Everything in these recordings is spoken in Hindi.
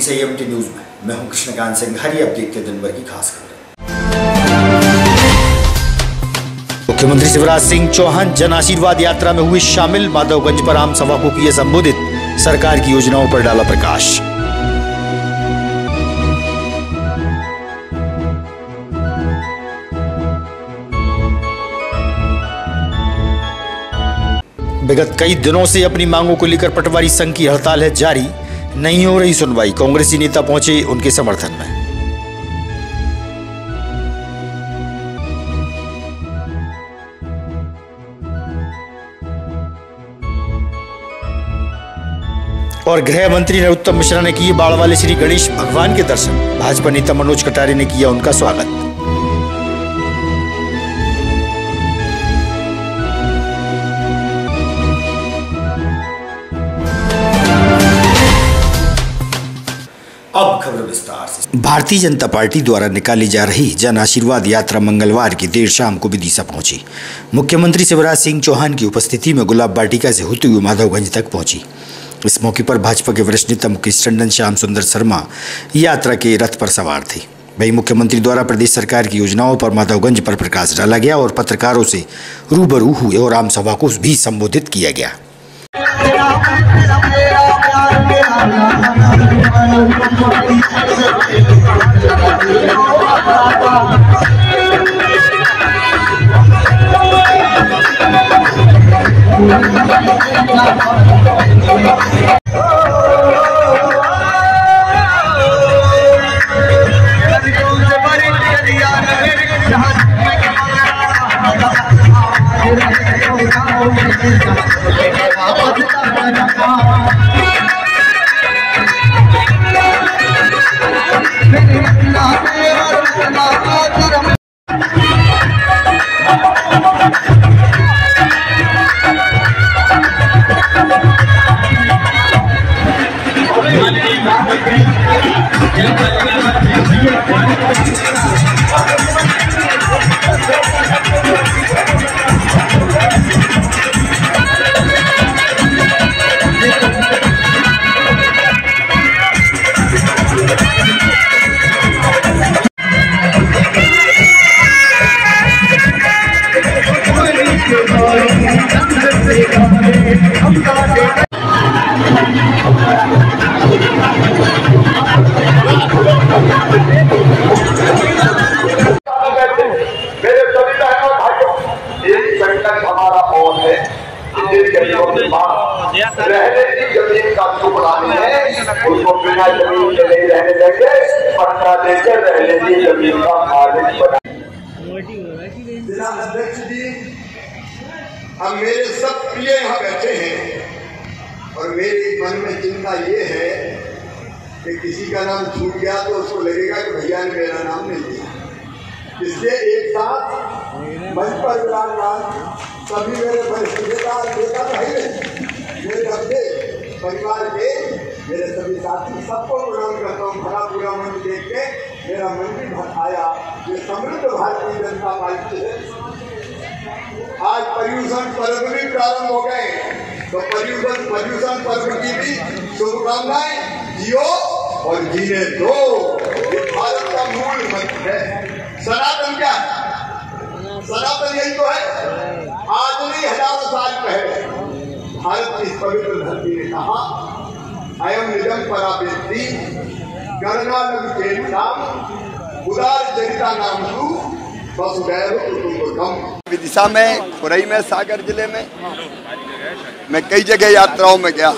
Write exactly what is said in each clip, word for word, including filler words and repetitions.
सीएमटी न्यूज में मैं हूं कृष्णकांत सिंघारी। अब देखते हैं दिन भर की खास खबरें। मुख्यमंत्री शिवराज सिंह चौहान जन आशीर्वाद यात्रा में हुए शामिल। माधवगंज पर आम सभा को किए संबोधित। सरकार की योजनाओं पर डाला प्रकाश। विगत कई दिनों से अपनी मांगों को लेकर पटवारी संघ की हड़ताल है जारी। नहीं हो रही सुनवाई। कांग्रेसी नेता पहुंचे उनके समर्थन में। और गृह मंत्री नरोत्तम मिश्रा ने किए बाढ़ वाले श्री गणेश भगवान के दर्शन। भाजपा नेता मनोज कटारे ने किया उनका स्वागत। अब खबर विस्तार से। भारतीय जनता पार्टी द्वारा निकाली जा रही जन आशीर्वाद यात्रा मंगलवार की देर शाम को विदिशा पहुंची। मुख्यमंत्री शिवराज सिंह चौहान की उपस्थिति में गुलाब वाटिका से होते हुए माधवगंज तक पहुंची। इस मौके पर भाजपा के वरिष्ठ नेता मुकेश टंडन, श्याम सुंदर शर्मा यात्रा के रथ पर सवार थे। वहीं मुख्यमंत्री द्वारा प्रदेश सरकार की योजनाओं पर माधवगंज पर प्रकाश डाला गया और पत्रकारों से रूबरू हुए और आम सभा को भी संबोधित किया गया। रहने की जमीन का टुकड़ानी है, उसको बिना जमीन के नहीं रहने देंगे। पट्टा देकर रहने की जमीन का मालिक बना। जिला अध्यक्ष जी, अब मेरे सब प्रिय यहाँ बैठे हैं और मेरे मन में चिंता ये है कि किसी का नाम छूट गया तो उसको लगेगा कि भैया ने मेरा नाम नहीं लिया। इसलिए एक साथ मंच पर विराजमान सभी मेरे वरिष्ठ नेता नेता भाई, मेरे अपने परिवार के मेरे सभी साथी, सबको प्रणाम करता हूँ। भरा पूरा मन देख के मेरा मन भी भर आया। ये समृद्ध भारतीय जनता पार्टी है। आज पर्यूषण पर्व भी प्रारंभ हो गए, तो पर्यूषण पर्यूषण पर्व की भी शुभकामनाएं। जियो और जीने दो, ये भारत का मूल मंत्र है। सनातन क्या है? सनातन यही तो है। आज नहीं, हजारों साल पहले भारत की इस पवित्र धरती ने कहा, अयम निजम परावेत्ति गणना लघु नाम उदार चरिता नाम सु वसुधैव कुटुंबकम। विदिशा में, खुरई में, सागर जिले में मैं कई जगह यात्राओं में गया।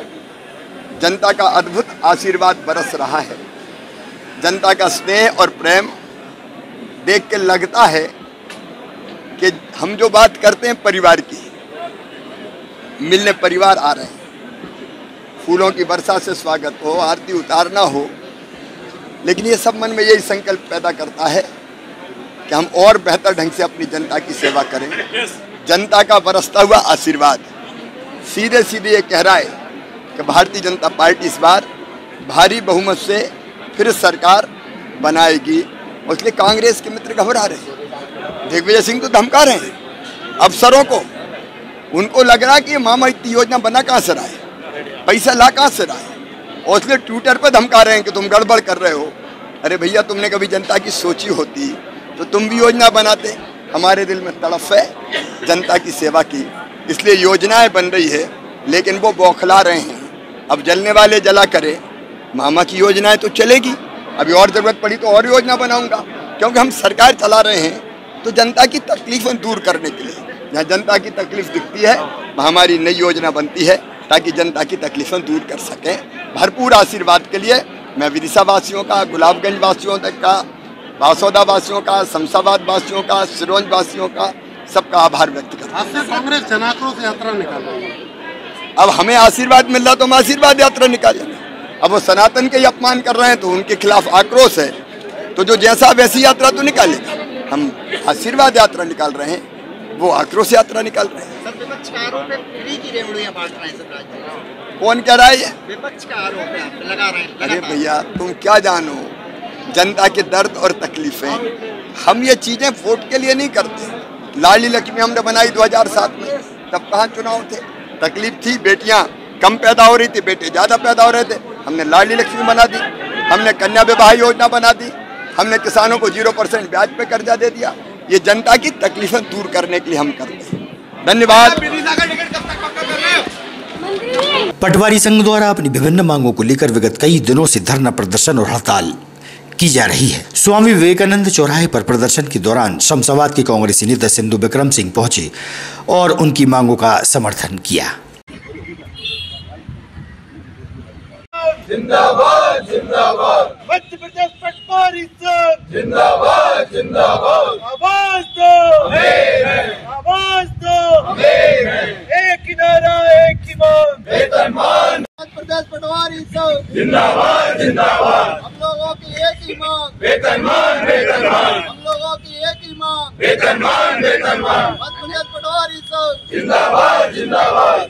जनता का अद्भुत आशीर्वाद बरस रहा है। जनता का स्नेह और प्रेम देख के लगता है कि हम जो बात करते हैं परिवार की, मिलने परिवार आ रहे हैं। फूलों की वर्षा से स्वागत हो, आरती उतारना हो, लेकिन ये सब मन में यही संकल्प पैदा करता है कि हम और बेहतर ढंग से अपनी जनता की सेवा करें। जनता का बरसता हुआ आशीर्वाद सीधे सीधे ये कह रहा है कि भारतीय जनता पार्टी इस बार भारी बहुमत से फिर सरकार बनाएगी। और इसलिए कांग्रेस के मित्र घबरा रहे हैं। दिग्विजय सिंह तो धमका रहे हैं अफसरों को। उनको लग रहा है कि मामा इतनी योजना बना कहाँ से रहा है, पैसा ला कहाँ से रहा है, और इसलिए ट्विटर पर धमका रहे हैं कि तुम गड़बड़ कर रहे हो। अरे भैया, तुमने कभी जनता की सोची होती तो तुम भी योजना बनाते। हमारे दिल में तड़फ है जनता की सेवा की, इसलिए योजनाएं बन रही है, लेकिन वो बौखला रहे हैं। अब जलने वाले जला करे, मामा की योजनाएं तो चलेगी, अभी और ज़रूरत पड़ी तो और योजना बनाऊंगा, क्योंकि हम सरकार चला रहे हैं तो जनता की तकलीफें दूर करने के लिए। जहाँ जनता की तकलीफ दिखती है वहाँ हमारी नई योजना बनती है ताकि जनता की तकलीफें दूर कर सकें। भरपूर आशीर्वाद के लिए मैं विदिशा वासियों का, गुलाबगंज वासियों तक का, बासौदा वासियों का, शमशाबाद वासियों का, सिरोंज वासियों का सबका आभार व्यक्त करता हूं। कांग्रेस जन आक्रोश यात्रा निकाला, अब हमें आशीर्वाद मिल रहा तो हम आशीर्वाद यात्रा निकालेंगे। अब वो सनातन के ही अपमान कर रहे हैं तो उनके खिलाफ आक्रोश है, तो जो जैसा वैसी यात्रा तो निकालेगा। हम आशीर्वाद यात्रा निकाल रहे हैं, वो आक्रोश यात्रा निकाल रहे हैं। सब विपक्ष का आरोप है, फ्री की रेवड़ियां बांट रहे हैं सब राज्य। कौन कह रहा है ये? विपक्ष का आरोप है, आप लगा रहे हैं। अरे भैया, तुम क्या जानो जनता के दर्द और तकलीफें। हम ये चीजें वोट के लिए नहीं करते। लाडली लक्ष्मी हमने बनाई दो हज़ार सात में, तब कहाँ चुनाव थे? तकलीफ थी, बेटियां कम पैदा हो रही थी, बेटे ज्यादा पैदा हो रहे थे, हमने लाडली लक्ष्मी बना दी, हमने कन्या विवाह योजना बना दी, हमने किसानों को जीरो परसेंट ब्याज पे कर्जा दे दिया। ये जनता की तकलीफें दूर करने के लिए हम करते हैं। धन्यवाद। पटवारी संघ द्वारा अपनी विभिन्न मांगों को लेकर विगत कई दिनों से धरना प्रदर्शन और हड़ताल की जा रही है। स्वामी विवेकानंद चौराहे पर प्रदर्शन के दौरान शमशाबाद के कांग्रेसी नेता सिंधु विक्रम सिंह पहुंचे और उनकी मांगों का समर्थन किया। जिंदाबाद जिंदाबाद मध्य प्रदेश पटवारी संघ जिंदाबाद जिंदाबाद आवाज दो आवाज दो एक ही नारा एक ही मांग वेतनमान। मध्य प्रदेश पटवारी संघ जिंदाबाद जिंदाबाद हम लोगों की एक ही मांग वेतनमान वेतनमान हम लोगों की एक ही मांग वेतनमान वेतनमान मध्य प्रदेश पटवारी संघ जिंदाबाद जिंदाबाद।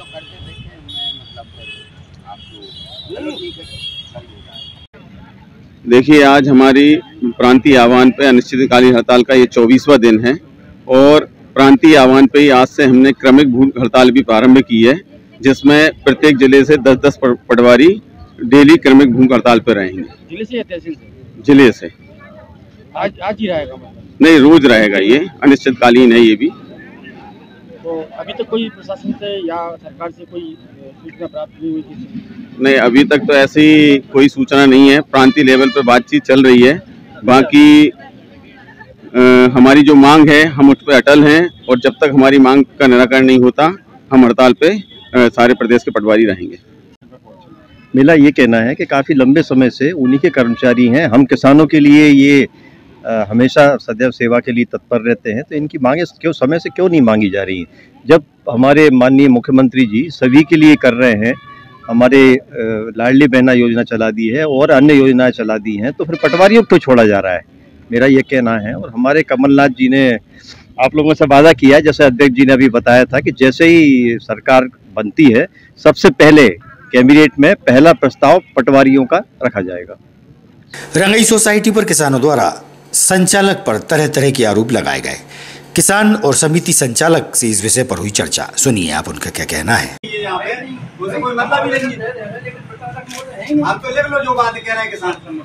देखिए, आज हमारी प्रांतीय आह्वान पे अनिश्चितकालीन हड़ताल का ये चौबीसवां दिन है और प्रांतीय आह्वान पे ही आज से हमने क्रमिक भूख हड़ताल भी प्रारंभ की है, जिसमें प्रत्येक जिले से दस दस पटवारी डेली क्रमिक भूख हड़ताल पे रहेंगे। जिले से या तहसील से? जिले से। आज आज ही रहेगा मतलब? नहीं, रोज रहेगा, ये अनिश्चितकालीन है ये भी। तो अभी तक कोई प्रशासन से या सरकार से कोई सूचना प्राप्त नहीं हुई थी? नहीं, अभी तक तो ऐसी कोई सूचना नहीं है। प्रांतीय लेवल पर बातचीत चल रही है। बाकी आ, हमारी जो मांग है हम उस पर अटल हैं और जब तक हमारी मांग का निराकरण नहीं होता हम हड़ताल पे आ, सारे प्रदेश के पटवारी रहेंगे। मेरा ये कहना है कि काफ़ी लंबे समय से उन्हीं के कर्मचारी हैं। हम किसानों के लिए ये आ, हमेशा सदैव सेवा के लिए तत्पर रहते हैं, तो इनकी मांगे क्यों समय से क्यों नहीं मांगी जा रही? जब हमारे माननीय मुख्यमंत्री जी सभी के लिए कर रहे हैं, हमारे लाडली बहना योजना चला दी है और अन्य योजनाएं चला दी हैं, तो फिर पटवारियों को छोड़ा जा रहा है, मेरा ये कहना है। और हमारे कमलनाथ जी ने आप लोगों से वादा किया है, जैसे अध्यक्ष जी ने अभी बताया था कि जैसे ही सरकार बनती है सबसे पहले कैबिनेट में पहला प्रस्ताव पटवारियों का रखा जाएगा। रंगई सोसाइटी पर किसानों द्वारा संचालक पर तरह तरह के आरोप लगाए गए। किसान और समिति संचालक से इस विषय पर हुई चर्चा, सुनिए आप उनका क्या कहना है। कोई मतलब ही नहीं, आप तो लिख लो जो बात कह रहे हैं किसान।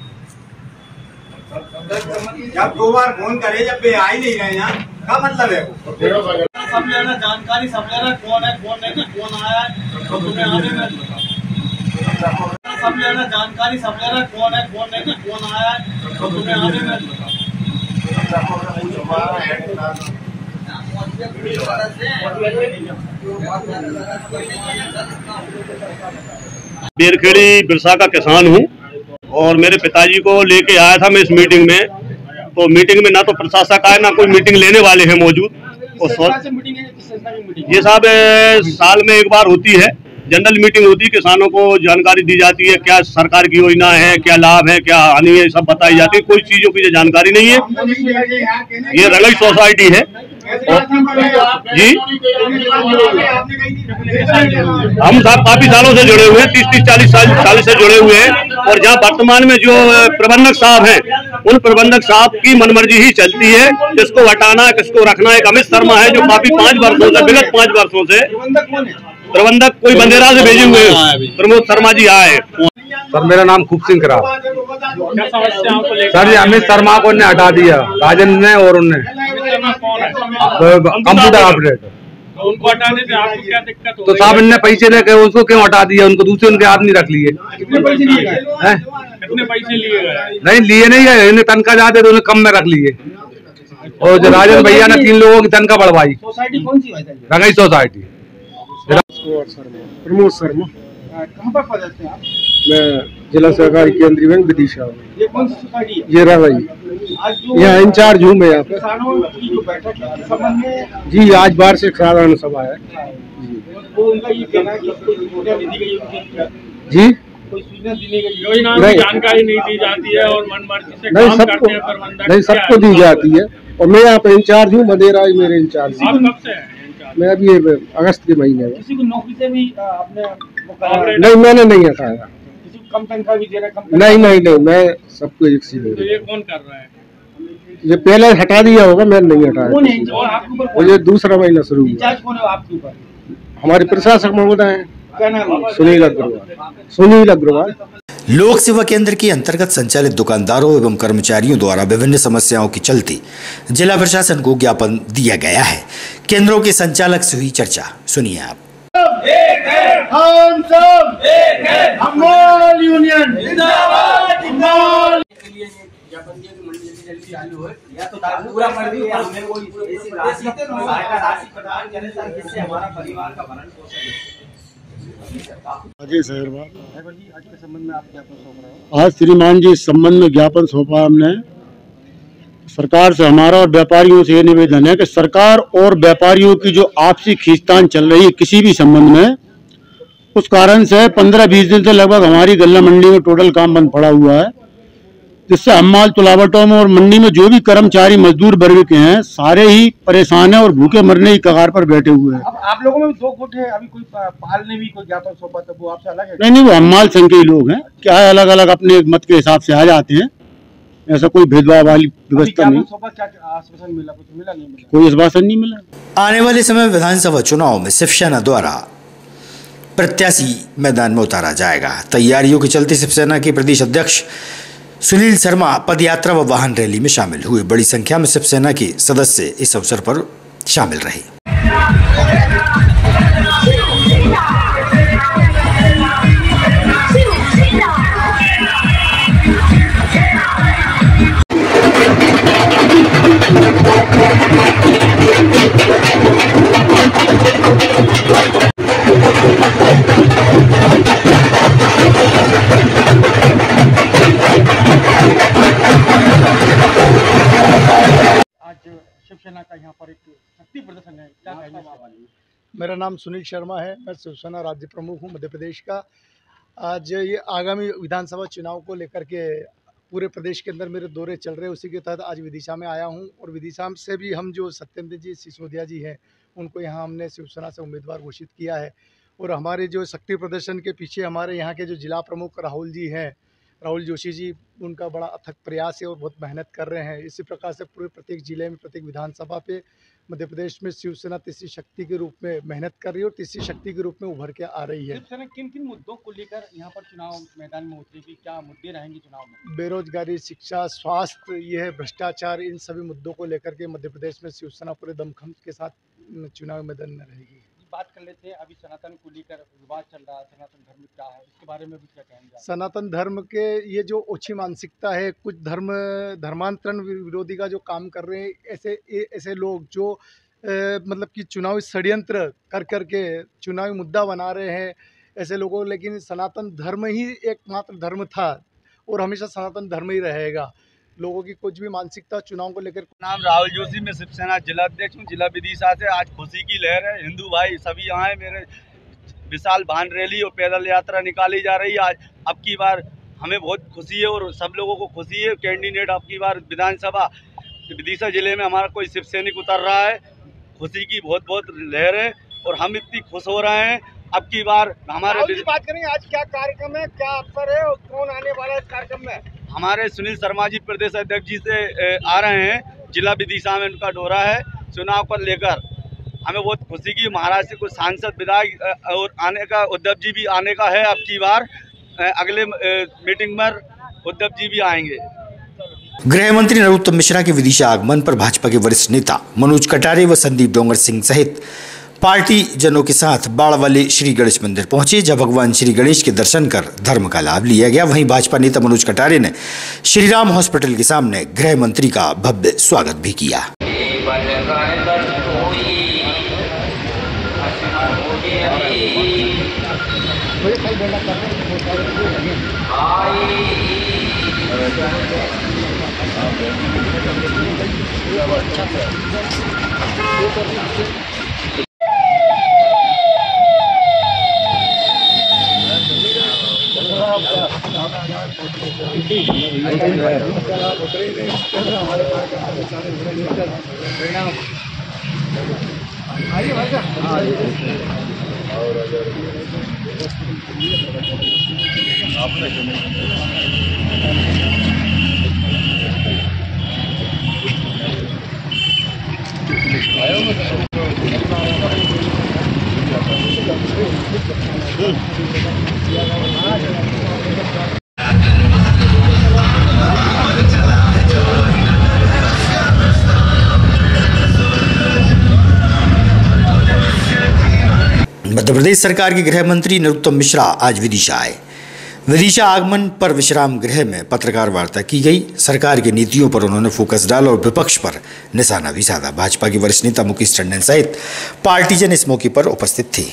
जब दो बार फोन करे, जब पे आ ही नहीं रहे यहाँ, क्या मतलब है? सब लेना जानकारी, सब लेना कौन है कौन नहीं, कौन आया है तो तुम्हें आने में सब लेना जानकारी, सब लेना कौन है कौन नहीं, कौन आया है तो तुम्हें आने में। बेरखेड़ी बिरसा का किसान हूँ और मेरे पिताजी को लेके आया था मैं इस मीटिंग में। तो मीटिंग में ना तो प्रशासक आए, ना कोई मीटिंग लेने वाले हैं मौजूद। ये साहब साल में एक बार होती है, जनरल मीटिंग होती है, किसानों को जानकारी दी जाती है, क्या सरकार की योजना है, क्या लाभ है, क्या हानि है, सब बताई जाती है। कोई चीजों की जानकारी नहीं है। ये रंगई सोसाइटी है जी। हम साहब काफी सालों से जुड़े हुए हैं, तीस तीस चालीस साल चालीस से जुड़े हुए हैं। और जहाँ वर्तमान में जो प्रबंधक साहब हैं, उन प्रबंधक साहब की मनमर्जी ही चलती है। किसको हटाना है, किसको रखना है। एक अमित शर्मा है जो काफी पांच वर्षों से विगत पांच वर्षों से प्रबंधक कोई बंदेरा से भेजे हुए प्रमोद शर्मा जी आए। सर मेरा नाम खूब सिंह खराब। सर जी अमित शर्मा को ने हटा दिया, राजन ने और उनने कंप्यूटर ऑपरेटर। उनको हटाने से आपको क्या दिक्कत हो? तो साहब इनने पैसे लेके उसको क्यों हटा दिया? उनको दूसरे उनके आदमी रख लिए। कितने पैसे लिए गए? कितने पैसे लिए गए? नहीं लिए नहीं गए, इन्हें तनख्वाह ज्यादा तो उन्हें कम में रख लिए। और जो राजन भैया ने तीन लोगों की तनख्वाह बढ़वाई। सोसाइटी कौन सी है? रंगाई सोसाइटी। प्रमोद शर्मा। कहाँ पर पदस्थ हैं आप? मैं जिला सहकारी केंद्रीय बैंक विदिशा। ये कौन सी सोसाइटी है? ये रंगाई। आज जो यहाँ इंचार्ज हूँ मैं यहाँ पे। किसानों की जो बैठक है इस संबंध में जी आज वार्षिक साधारण सभा है। वो उनका ये कहना है कि कोई सूचना नहीं दी गई उनकी। जी कोई सूचना दी गई योजना की जानकारी नहीं दी जाती है और मनमर्जी से नहीं काम सबको करते हैं प्रबंधक। नहीं सबको दी जाती है और मैं यहाँ पे इंचार्ज हूँ। मदेरा ही मेरे इंचार्ज। आप कब से हैं? मैं अभी अगस्त के महीने में। किसी को नौकरी से भी आपने नहीं मैंने नहीं हटाया। किसी को कम तनख्वाह भी दे रहा है? नहीं नहीं नहीं मैं सबको एक सी तो ये कौन कर रहा है? ये पहले हटा दिया होगा, मैंने नहीं हटाया। कौन है और आपके ऊपर? और ये दूसरा महीना शुरू हुआ। इंचार्ज कौन है आपके ऊपर? हमारे प्रशासक महोदय हैं। क्या नाम है? सुनील अग्रवाल। सुनील अग्रवाल। लोक सेवा केंद्र के अंतर्गत संचालित दुकानदारों एवं कर्मचारियों द्वारा विभिन्न समस्याओं की चलती जिला प्रशासन को ज्ञापन दिया गया है। केंद्रों के संचालक से हुई चर्चा, सुनिए आप। एक है हम सब, एक है अमोल यूनियन जिंदाबाद जिंदाबाद। ज्ञापन दिया कि मंडी जल्दी जल्दी चालू हो या तो पूरा कर दिए या हमें कोई ऐसी राशि सहायता राशि प्रदान करें ताकि जिससे हमारा परिवार का भरण पोषण अजय सहरवाल। आज के संबंध में आप ज्ञापन सौंप रहे हो? आज श्रीमान जी इस संबंध में ज्ञापन सौंपा हमने। सरकार से हमारा और व्यापारियों से ये निवेदन है कि सरकार और व्यापारियों की जो आपसी खींचतान चल रही है किसी भी संबंध में, उस कारण से पंद्रह बीस दिन से लगभग हमारी गल्ला मंडी में टोटल काम बंद पड़ा हुआ है, जिससे हम माल तुलावटों में और मंडी में जो भी कर्मचारी मजदूर वर्ग के हैं सारे ही परेशान हैं और भूखे मरने की कगार पर बैठे हुए हैं। अब आप लोगों में भी दो गुट है, अभी कोई पाल ने भी कोई ज्ञापन सौंपा था, वो आपसे अलग है? नहीं नहीं वो हम माल संघ के ही लोग हैं, क्या है अलग अलग अपने मत के हिसाब से आ जाते हैं, ऐसा कोई भेदभाव वाली व्यवस्था नहीं। क्या आश्वासन मिला? कुछ मिला नहीं मिला? कोई आश्वासन नहीं मिला। आने वाले समय विधानसभा चुनाव में शिवसेना द्वारा प्रत्याशी मैदान में उतारा जाएगा। तैयारियों के चलते शिवसेना के प्रदेश अध्यक्ष सुनील शर्मा पदयात्रा व वाहन रैली में शामिल हुए। बड़ी संख्या में शिवसेना के सदस्य इस अवसर पर शामिल रहे। शिवसेना का यहाँ पर एक शक्ति प्रदर्शन है, क्या कहना है? मेरा नाम सुनील शर्मा है, मैं शिवसेना राज्य प्रमुख हूँ मध्य प्रदेश का। आज ये आगामी विधानसभा चुनाव को लेकर के पूरे प्रदेश के अंदर मेरे दौरे चल रहे हैं, उसी के तहत आज विदिशा में आया हूँ। और विदिशा से भी हम जो सत्येंद्र जी सिसोदिया जी हैं उनको यहाँ हमने शिवसेना से उम्मीदवार घोषित किया है। और हमारे जो शक्ति प्रदर्शन के पीछे हमारे यहाँ के जो जिला प्रमुख राहुल जी हैं, राहुल जोशी जी, उनका बड़ा अथक प्रयास है और बहुत मेहनत कर रहे हैं। इसी प्रकार से पूरे प्रत्येक जिले में प्रत्येक विधानसभा पे मध्य प्रदेश में शिवसेना तीसरी शक्ति के रूप में मेहनत कर रही है और तीसरी शक्ति के रूप में उभर के आ रही है। शिवसेना किन किन मुद्दों को लेकर यहाँ पर चुनाव मैदान में उतरेगी? क्या मुद्दे रहेंगे चुनाव में? बेरोजगारी, शिक्षा, स्वास्थ्य, ये है भ्रष्टाचार, इन सभी मुद्दों को लेकर के मध्य प्रदेश में शिवसेना पूरे दमखम के साथ चुनाव मैदान में रहेगी। बात कर लेते हैं, अभी सनातन को लेकर विवाद चल रहा है, सनातन धर्म क्या है, इसके बारे में भी क्या कहेंगे? सनातन धर्म के ये जो ओछी मानसिकता है, कुछ धर्म धर्मांतरण विरोधी का जो काम कर रहे हैं, ऐसे ऐसे लोग जो ए, मतलब कि चुनावी षड्यंत्र कर कर के चुनावी मुद्दा बना रहे हैं, ऐसे लोगों। लेकिन सनातन धर्म ही एकमात्र धर्म था और हमेशा सनातन धर्म ही रहेगा। लोगों की कुछ भी मानसिकता चुनाव को लेकर। नाम राहुल जोशी, मैं शिवसेना जिला अध्यक्ष हूँ, जिला विदिशा से। आज खुशी की लहर है, हिंदू भाई सभी यहाँ है। मेरे विशाल वाहन रैली और पैदल यात्रा निकाली जा रही है। आज अब की बार हमें बहुत खुशी है और सब लोगों को खुशी है। कैंडिडेट अब की बार विधानसभा विदिशा जिले में हमारा कोई शिव सैनिक उतर रहा है। खुशी की बहुत बहुत लहर है और हम इतनी खुश हो रहे हैं। अब की बार हमारे बात करेंगे, आज क्या कार्यक्रम है, क्या अवसर है और कौन आने वाला है इस कार्यक्रम में? हमारे सुनील शर्मा जी प्रदेश अध्यक्ष जी से आ रहे हैं। जिला विदिशा में उनका दौरा है चुनाव को लेकर। हमें बहुत खुशी की महाराष्ट्र से कुछ सांसद विधायक और आने का, उद्धव जी भी आने का है अब की बार, अगले मीटिंग में उद्धव जी भी आएंगे। गृह मंत्री नरोत्तम मिश्रा के विदिशा आगमन पर भाजपा के वरिष्ठ नेता मनोज कटारे व संदीप डोंगर सिंह सहित पार्टी जनों के साथ बाड़वाले श्री गणेश मंदिर पहुंचे, जब भगवान श्री गणेश के दर्शन कर धर्म का लाभ लिया गया। वहीं भाजपा नेता मनोज कटारे ने श्रीराम हॉस्पिटल के सामने गृह मंत्री का भव्य स्वागत भी किया। आइए भाई साहब। मध्य प्रदेश सरकार के गृह मंत्री नरोत्तम मिश्रा आज विदिशा आए। विदिशा आगमन पर विश्राम गृह में पत्रकार वार्ता की गई। सरकार की नीतियों पर उन्होंने फोकस डाला और विपक्ष पर निशाना भी साधा। भाजपा के वरिष्ठ नेता मुकेश टंडन सहित पार्टीजन इस मौके पर उपस्थित थे।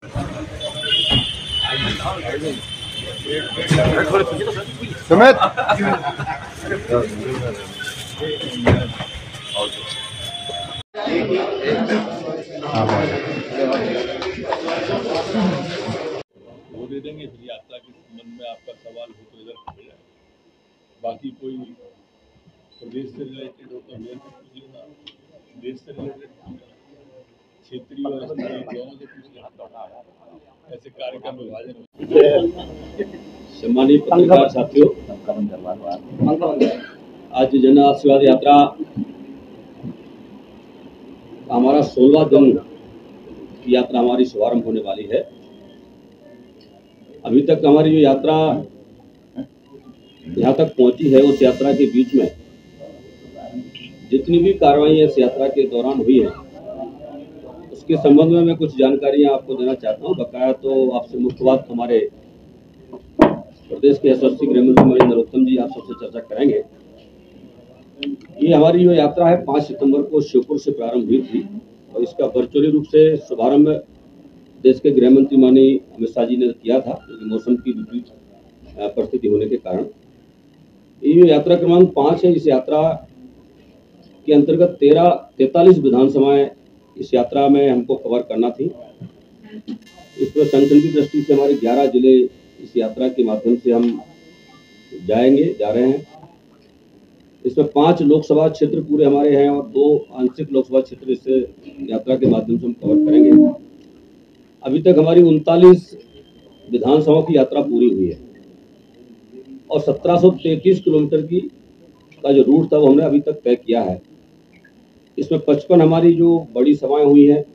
वो दे देंगे, फिर यात्रा के संबंध में आपका सवाल हो तो इधर हो जाए। बाकी कोई प्रदेश से रिलेटेड हो तो मेरे से पूछ लेना, देश से रिलेटेड क्षेत्रीय और स्थानीय दोनों से पूछ लेना, ऐसे कार्यक्रम विभाजन। सम्मानित पत्रकार साथियों, आज जन आशीर्वाद यात्रा हमारा सोलहवां दिन की यात्रा हमारी शुभारंभ होने वाली है। अभी तक हमारी जो यात्रा यहाँ तक पहुंची है, उस यात्रा के बीच में जितनी भी कार्रवाई इस यात्रा के दौरान हुई है, उसके संबंध में मैं कुछ जानकारियां आपको देना चाहता हूं। बकाया तो आपसे मुख्य बात हमारे प्रदेश के यशस्वी गृह मंत्री नरोत्तम जी आप सबसे चर्चा करेंगे। ये हमारी जो यात्रा है पाँच सितंबर को श्योपुर से प्रारंभ हुई थी और इसका वर्चुअली रूप से शुभारंभ देश के गृह मंत्री माननीय अमित शाह जी ने किया था, क्योंकि मौसम की विपरीत परिस्थिति होने के कारण। ये जो यात्रा क्रमांक पाँच है, इस यात्रा के अंतर्गत तेरह तैतालीस विधानसभाएं इस यात्रा में हमको कवर करना थी। इसमें संगठन की दृष्टि से हमारे ग्यारह जिले इस यात्रा के माध्यम से हम जाएंगे जा रहे हैं। इसमें पांच लोकसभा क्षेत्र पूरे हमारे हैं और दो आंशिक लोकसभा क्षेत्र इस यात्रा के माध्यम से हम कवर करेंगे। अभी तक हमारी उनतालीस विधानसभाओं की यात्रा पूरी हुई है और सत्रह सौ तैंतीस किलोमीटर की का जो रूट था वो हमने अभी तक तय किया है। इसमें पचपन हमारी जो बड़ी सभाएं हुई हैं,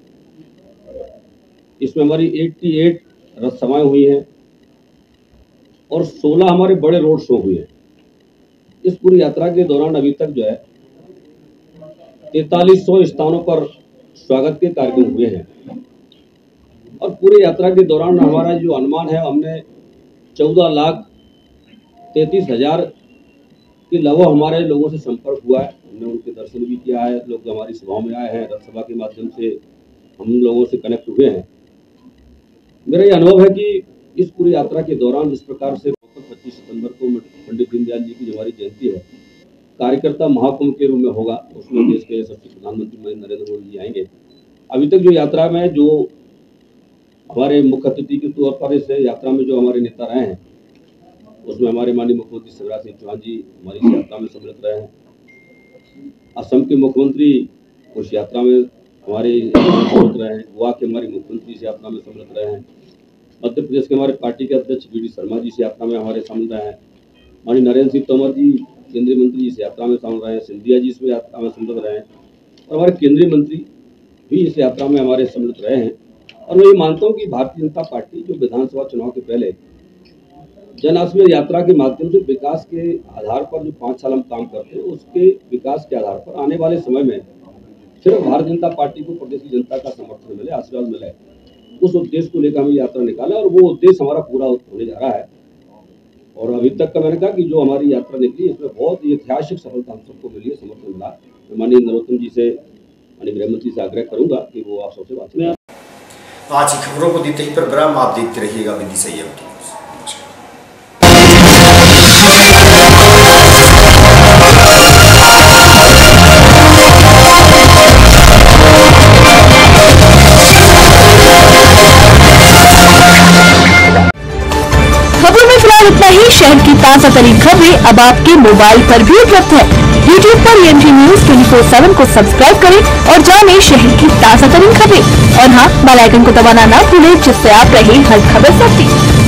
इसमें हमारी अट्ठासी रथ सभाएं हुई हैं और सोलह हमारे बड़े रोड शो हुए हैं। इस पूरी यात्रा के दौरान अभी तक जो है तैतालीस सौ स्थानों पर स्वागत के कार्यक्रम हुए हैं और पूरे यात्रा के दौरान हमारा जो अनुमान है, हमने चौदह लाख तैंतीस हजार के लगभग हमारे लोगों से संपर्क हुआ है। हमने उनके दर्शन भी किया है, लोग हमारी सभाओं में आए हैं, रथ सभा के माध्यम से हम लोगों से कनेक्ट हुए हैं। मेरा ये अनुभव है कि इस पूरी यात्रा के दौरान जिस प्रकार से पच्चीस सितंबर को पंडित दीनदयाल जी की जो हमारी जयंती है, कार्यकर्ता महाकुंभ के रूप में होगा, उसमें देश के सबसे प्रधानमंत्री नरेंद्र मोदी जी आएंगे। अभी तक जो यात्रा में जो हमारे मुख्य अतिथि के तौर पर इस यात्रा में जो हमारे नेता रहे हैं, उसमें हमारे माननीय मुख्यमंत्री शिवराज सिंह चौहान जी हमारी इस यात्रा में सम्मिलित रहे हैं। असम के मुख्यमंत्री उस यात्रा में हमारे सम्मिलित रहे हैं। गोवा के हमारे मुख्यमंत्री इस यात्रा में सम्मिलित रहे हैं। मध्य प्रदेश के हमारे पार्टी के अध्यक्ष बी डी शर्मा जी इस यात्रा में हमारे शामिल रहे हैं। माननीय नरेंद्र सिंह तोमर जी केंद्रीय मंत्री इस यात्रा में शामिल रहे हैं। सिंधिया जी इस यात्रा में सम्मिलित रहे हैं और हमारे केंद्रीय मंत्री भी इस यात्रा में हमारे सम्मिलित रहे हैं। और मैं ये मानता हूँ कि भारतीय जनता पार्टी जो विधानसभा चुनाव के पहले जन आशीर्वाद यात्रा के माध्यम से विकास के आधार पर जो पाँच साल हम काम करते हैं, उसके विकास के आधार पर आने वाले समय में सिर्फ भारतीय जनता पार्टी को प्रदेश की जनता का समर्थन मिले, आशीर्वाद मिले, उस उद्देश्य को लेकर हम यात्रा निकाला और वो उद्देश्य हमारा पूरा होने जा रहा है। और अभी तक का मैंने कहा कि जो हमारी यात्रा निकली इसमें बहुत ऐतिहासिक सफलता हम सबको मिली है, समर्थन मिला। मैं माननीय नरोत्तम जी से, माननीय गृहमंत्री से आग्रह करूंगा कि वो आप सबसे बात करें। आज की खबरों को देते ही प्रोग्राम आप देखते रहिएगा बिंदी संयम की। खबरों में फिलहाल इतना ही। शहर की ताजा तरीन खबरें अब आपके मोबाइल पर भी उपलब्ध है। यूट्यूब पर AMT news twenty four seven को सब्सक्राइब करें और जानें शहर की ताजा तरीन खबरें। और हाँ, बेल आइकन को दबाना ना भूलें, जिससे आप रहे हर खबर सबसे।